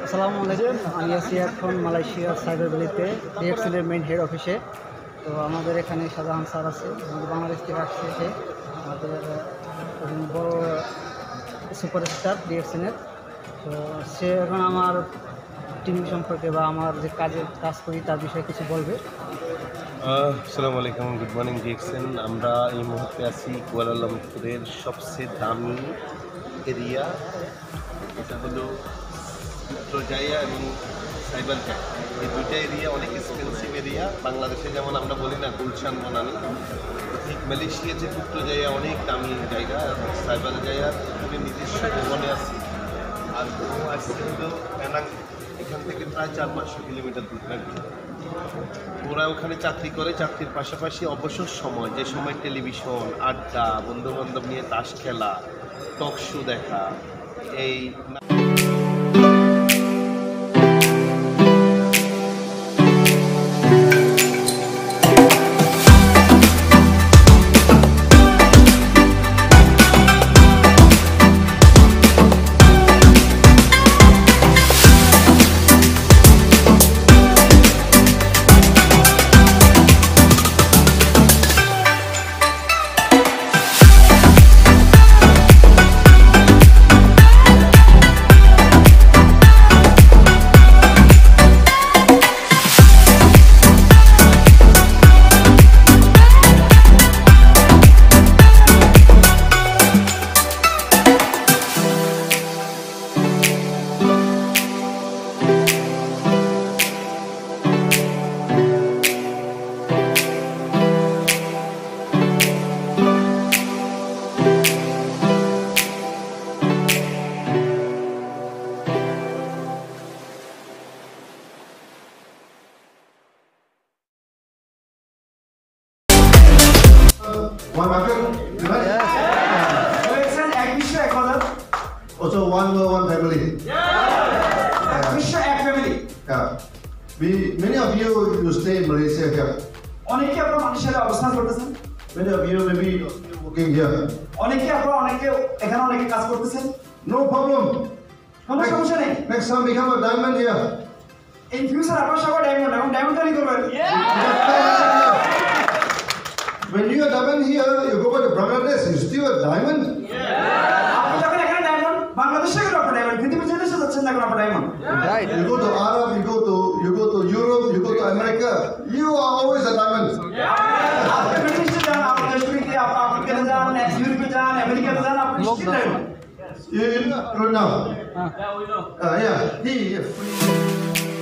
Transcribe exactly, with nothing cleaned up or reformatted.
আসসালামু আলাইকুম। আমি আছি এখন মালয়েশিয়ার সাইবারভিলেতে ডিএক্সএনের মেইন হেড অফিসে। তো আমাদের এখানে শাহজাহান স্যার আছে, আমাদের বাংলাদেশ থেকে আসছে সে আমাদের বড় সুপারস্টার ডিএক্সএনের। তো সে এখন আমার টিম সম্পর্কে বা আমার যে কাজে কাজ করি তার বিষয়ে কিছু বলবে। আসসালামু আলাইকুম, গুড মর্নিং ডিএক্সএন। আমরা এই মুহূর্তে আছি কুয়ালালামপুরের সবচেয়ে দামি এরিয়া, এটা হলো পুত্রজায়া এবং সাইবারভিল। এই দুইটা এরিয়া অনেক এক্সপেন্সিভ এরিয়া। বাংলাদেশে যেমন আমরা বলি না গুলশান বনানি, ঠিক মালয়েশিয়াতে পুত্রজায়া অনেক দামি জায়গা। সাইবারজায়ার এখানে নিজস্ব ভবনে আছে, আর আসছে হলো পেনাং, এখান থেকে প্রায় চার পাঁচশো কিলোমিটার দূর থাকবে। ওরা ওখানে চাকরি করে, চাকরির পাশাপাশি অবসর সময়, যে সময় টেলিভিশন, আড্ডা, বন্ধুবান্ধব নিয়ে তাস খেলা, টক শো দেখা, এই one market, right? Yes. So it's an egg mission economy. Also one world, one family. Yeah. Mission egg family. Yeah. We many of you you stay in Malaysia here. অনেকে আপনারা মানুষের অবস্থান করতেছেন। Many of you maybe still working here. অনেকে আপনারা অনেকে এখানে অনেকে কাজ করতেছেন। No problem. কোনো সমস্যা নেই। Next time become a diamond here. In future আপনারা সবাই ডায়মন্ড এবং ডায়মন্ড তৈরি করবেন। When you are diamond here, you go back to Bangladesh, you still a diamond. আপনি যখন এখানে ডায়মন্ড বাংলাদেশে গেলে আপনারা ডায়মন্ড, পৃথিবীর যে দেশে যাচ্ছেন না আপনারা diamond. Right. You go to Arab, you go to you go to Europe, you go to America, you are always a diamond. আপনি ব্রিটিশে যান, আপনি দেশটিতে আপনি আফ্রিকাতে যান, ইউরোপে যান, আমেরিকাতে যান, আপনি নিশ্চিত diamond. You, you know now. হ্যাঁ। Uh, yeah, he.